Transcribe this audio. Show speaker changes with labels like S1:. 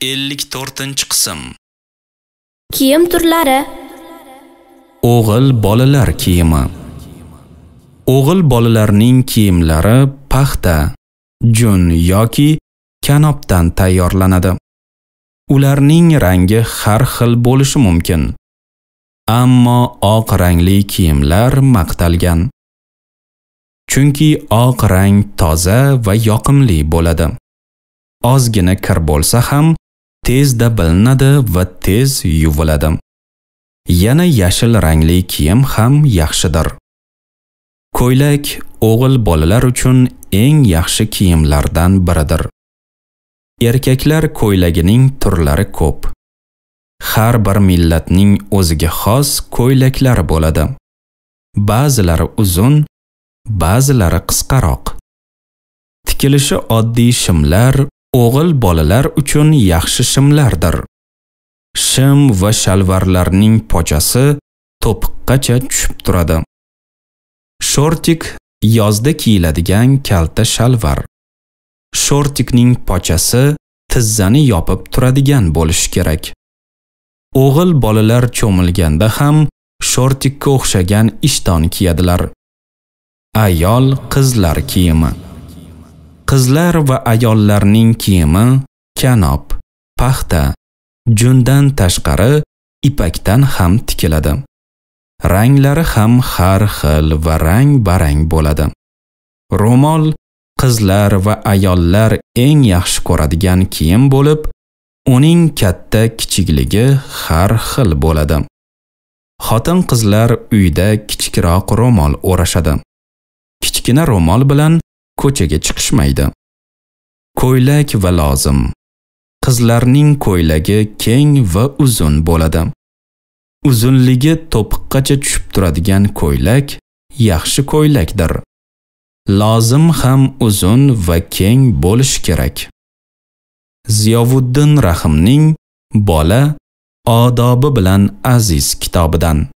S1: 54-qism.
S2: Kiyim turlari.
S1: O'g'il bolalar kiyimi. O'g'il bolalarning kiyimlari paxta, jun yoki kanopdan tayyorlanadi. Ularning rangi har xil bo'lishi mumkin. Ammo oq rangli kiyimlar maqtalgan. Chunki oq rang toza va yoqimli bo'ladi. Ozgina kir bo'lsa ham tezda bilinadi va tez yuviladi. Yana yashil rangli kiyim ham yaxshidir. Ko'ylak o'g'il bolalar uchun eng yaxshi kiyimlardan biridir. Erkaklar ko'ylagining turlari ko'p. Har bir millatning o'ziga xos ko'ylaklari bo'ladi. Ba'zilari uzun, ba'zilari qisqaroq. Tikilishi oddiy shimlar o'g'il bolalar uchun yaxshi shimlardir. Shim va shalvarlarning pochasi to'piqqacha tushib turadi. Shortik yozda kiyiladigan kalta shalvar. Shortikning pochasi tizzani yopib turadigan bo'lishi kerak. O'g'il bolalar cho'milganda ham shortikka o'xshagan ishton kiyadilar. Ayol qizlar kiyimi. Qizlar va ayollarning kiyimi kanop, paxta, jundan tashqari ipakdan ham tikiladi. Ranglari ham har xil va rang-barang bo'ladi. Ro'mol qizlar va ayollar eng yaxshi ko'radigan kiyim bo'lib, uning katta-kichikligi har xil bo'ladi. Xotin-qizlar uyda kichikroq ro'mol o'rashadi. Kichkina ro'mol bilan ko'chaga chiqishmaydi. Ko'ylak va lozim. Qizlarning ko'ylagi keng va uzun bo'ladi. Uzunligi to'piqqacha tushib turadigan ko'ylak yaxshi ko'ylakdir. Lozim ham uzun va keng bo'lishi kerak. Ziyovuddin Rahimning Bola odobi bilan aziz kitobidan.